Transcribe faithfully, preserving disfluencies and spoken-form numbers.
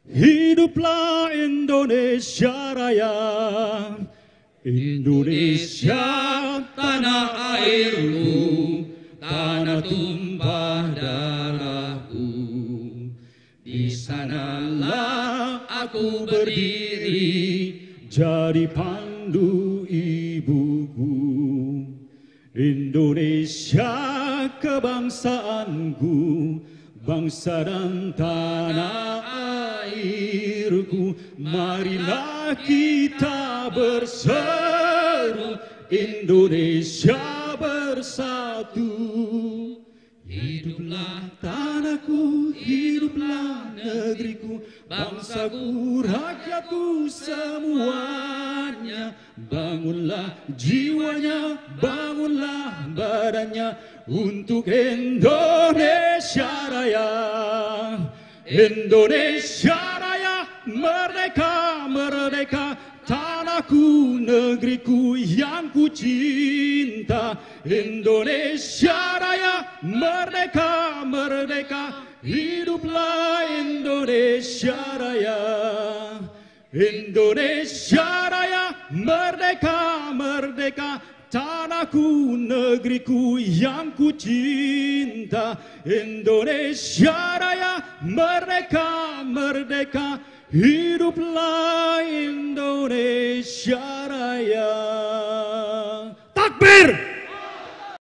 Hiduplah Indonesia Raya, Indonesia tanah airmu, tanah tumpah darahku. Di sanalah aku berdiri, jadi pandu ibuku. Indonesia kebangsaanku, bangsa dan tanah airku. Marilah kita berseru, Indonesia bersatu. hiduplah Tanahku, hiduplah negeriku, bangsaku, rakyatku semuanya. Bangunlah jiwanya, bangunlah badannya untuk Indonesia Raya. Indonesia Raya, merdeka, merdeka, tanahku, negeriku yang ku cinta. Indonesia Raya, merdeka, merdeka, hiduplah Indonesia Raya. Indonesia Raya, merdeka, merdeka, tanahku, negeriku yang ku cinta. Indonesia Raya, merdeka, merdeka, hiduplah Indonesia Raya. Takbir!